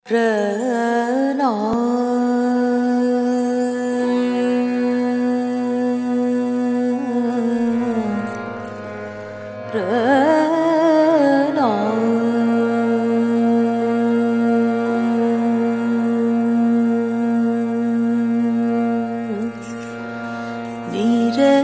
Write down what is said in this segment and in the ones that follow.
रना रना नीरे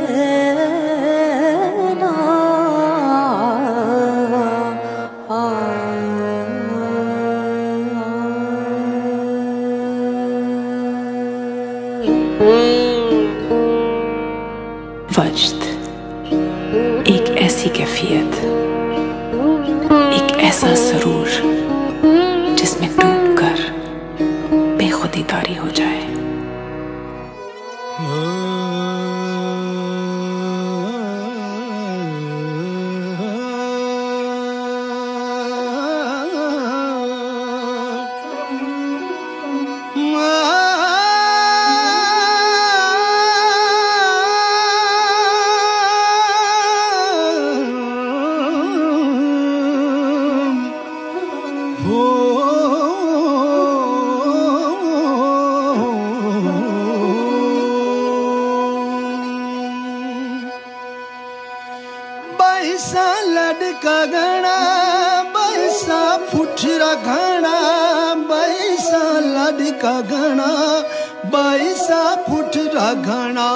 वज्द एक ऐसी कैफियत, एक ऐसा सरूर जिसमें डूबकर बेखुदी तारी हो जाए। बैसा लड़का घना बैसा फुटरा घना बैसा लड़का घना बैसा फुटरा घना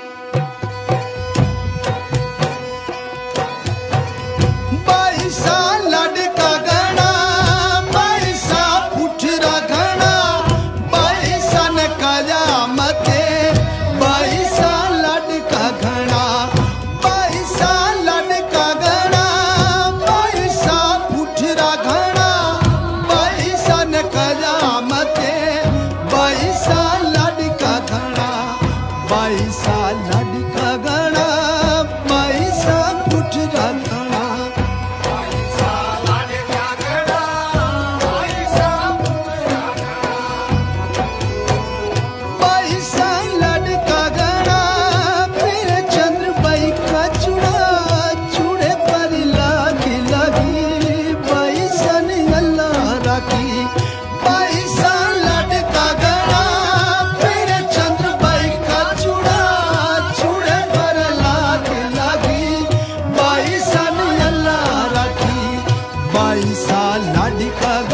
बैसा लड़का घना बैसा फुटरा घना बैसा न कयामते बैसा लड़का घना बैसा लड़का घना बैसा फुटरा घना बैसा न कयामते बैसा लड़का घना बैसा लड़का घना बैसा फुटरा घना बैसा लड़का घना फिर चंद्र बाई का चूड़ा चूड़े पर लागी लगी बैसा ने अल्लाह राखी बैसा लड़का घना फिर चंद्र बाई का चूड़ा चूड़े पर लागी लगी बैसा ने अल्लाह राखी बैसा लड़का